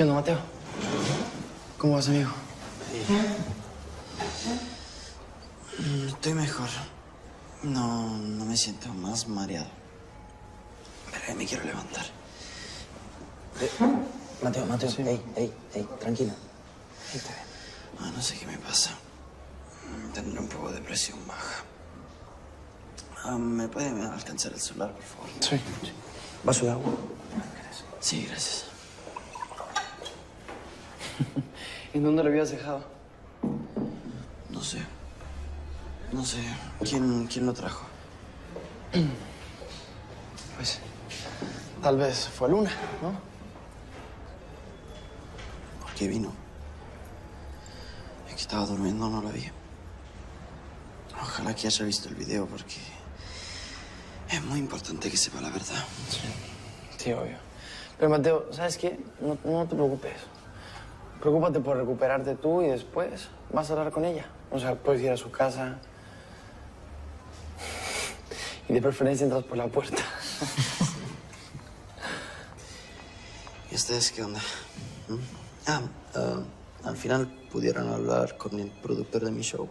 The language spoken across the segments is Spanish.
onda, Mateo? ¿Cómo vas, amigo? Estoy mejor. No me siento más mareado. Pero me quiero levantar. Mateo, Sí. Ey, tranquilo. Ahí está bien. No sé qué me pasa. Tendré un poco de presión baja. ¿Me puede alcanzar el celular, por favor? Sí. ¿Vaso de agua? Sí, gracias. ¿En dónde lo habías dejado? No sé. ¿Quién lo trajo? Pues, tal vez fue Luna, ¿no? ¿Por qué vino? Es que estaba durmiendo, no lo vi. Ojalá que haya visto el video porque es muy importante que sepa la verdad. Sí, obvio. Pero, Mateo, ¿sabes qué? No te preocupes. Preocúpate por recuperarte tú y después vas a hablar con ella. O sea, puedes ir a su casa. Y de preferencia entras por la puerta. ¿Y ustedes qué onda? Al final pudieron hablar con el productor de mi show.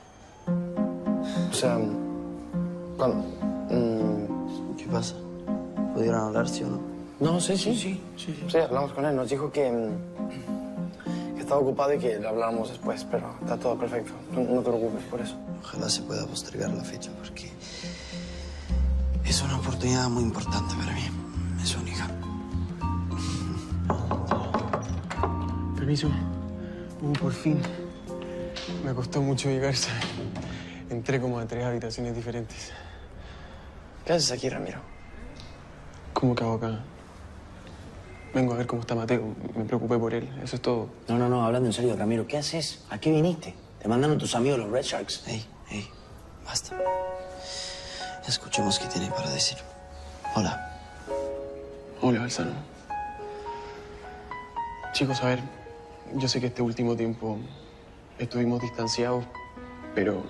O sea, ¿cuándo? ¿Qué pasa? ¿Pudieron hablar, sí o no? No, sí. Sí, hablamos con él. Nos dijo que estaba ocupado y que le habláramos después, pero está todo perfecto. No te preocupes por eso. Ojalá se pueda postergar la fecha porque es una oportunidad muy importante para mí. Es única. Permiso. Por fin. Me costó mucho llegar, ¿sabes? Entré como a 3 habitaciones diferentes. ¿Qué haces aquí, Ramiro? ¿Cómo que hago acá? Vengo a ver cómo está Mateo. Me preocupé por él. Eso es todo. No, hablando en serio, Ramiro, ¿qué haces? ¿A qué viniste? Te mandaron tus amigos los Red Sharks. Ey, basta. Escuchemos qué tiene para decir. Hola. Hola, Balsano. Chicos, a ver, yo sé que este último tiempo estuvimos distanciados, pero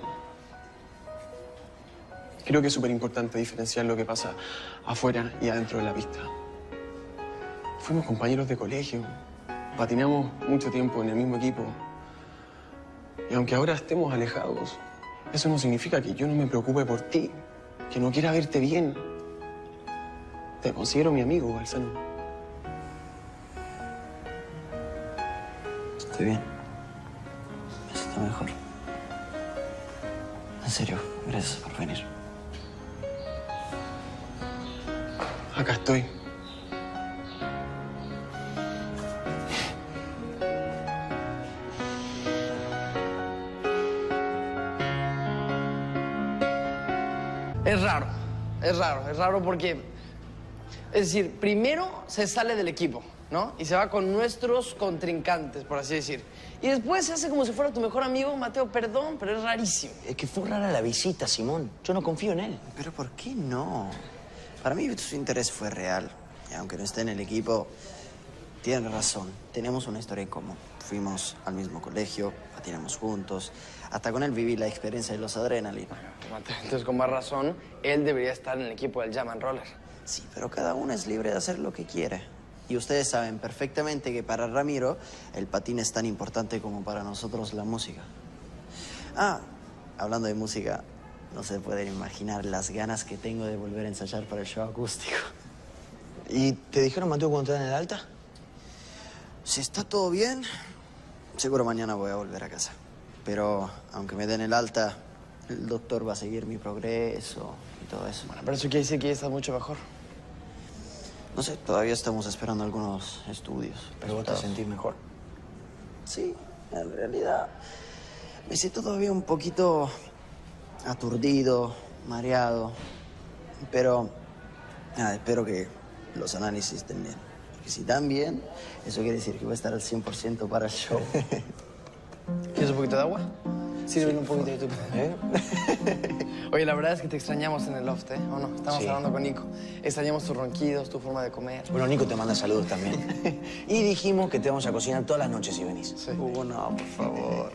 creo que es súper importante diferenciar lo que pasa afuera y adentro de la pista. Fuimos compañeros de colegio, patinamos mucho tiempo en el mismo equipo. Y aunque ahora estemos alejados, eso no significa que yo no me preocupe por ti, que no quiera verte bien. Te considero mi amigo, Balsano. Estoy bien. Me siento mejor. En serio, gracias por venir. Acá estoy. Es raro porque, es decir, primero se sale del equipo, ¿no? Y se va con nuestros contrincantes, por así decir. Y después se hace como si fuera tu mejor amigo. Mateo, perdón, pero es rarísimo. Es que fue rara la visita, Simón. Yo no confío en él. Pero ¿por qué no? Para mí su interés fue real. Y aunque no esté en el equipo, tiene razón. Tenemos una historia en común. Fuimos al mismo colegio, patinamos juntos. Hasta con él viví la experiencia de los Adrenaline. Mateo, entonces con más razón, él debería estar en el equipo del Jam and Roller. Sí, pero cada uno es libre de hacer lo que quiere. Y ustedes saben perfectamente que para Ramiro el patín es tan importante como para nosotros la música. Hablando de música, no se pueden imaginar las ganas que tengo de volver a ensayar para el show acústico. ¿Y te dijeron, Mateo, cuando te dan el alta? Si está todo bien, seguro mañana voy a volver a casa. Pero aunque me den el alta, el doctor va a seguir mi progreso y todo eso. Bueno, pero eso quiere decir que ya estás mucho mejor. No sé, todavía estamos esperando algunos estudios. Pero vos te resultados. sentís mejor. Sí, en realidad me siento todavía un poquito aturdido, mareado. Pero espero que los análisis estén bien. Porque si están bien, eso quiere decir que voy a estar al 100% para el show. ¿Quieres un poquito de agua? Sírvele un poquito de YouTube. Oye, la verdad es que te extrañamos en el loft, ¿eh? ¿O no? Estamos Sí. hablando con Nico. Extrañamos tus ronquidos, tu forma de comer. Bueno, Nico te manda saludos también. Y dijimos que te vamos a cocinar todas las noches si venís. Sí. No, por favor.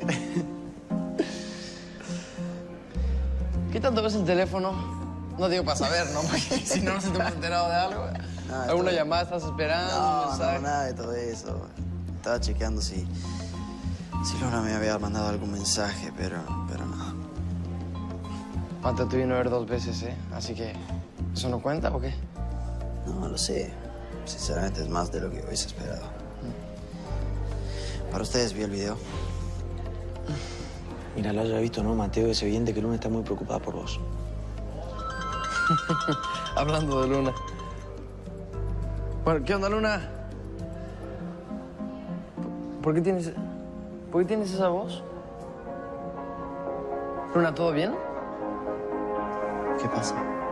¿Qué tanto ves el teléfono? No digo para saber, ¿no? Porque si no, nos hemos enterado de algo. ¿Alguna todo bien. llamada estás esperando? ¿Un No, mensaje? nada de todo eso. estaba chequeando si Luna me había mandado algún mensaje, pero no. Mateo te vino a ver 2 veces, ¿eh? Así que, ¿eso no cuenta o qué? No, lo sé. Sinceramente es más de lo que hubiese esperado. Para ustedes, ¿vio el video? Mira, lo haya visto, ¿no, Mateo? Es evidente que Luna está muy preocupada por vos. Hablando de Luna. Bueno, ¿qué onda, Luna? ¿Por qué tienes esa voz? Luna, ¿todo bien? ¿Qué pasa?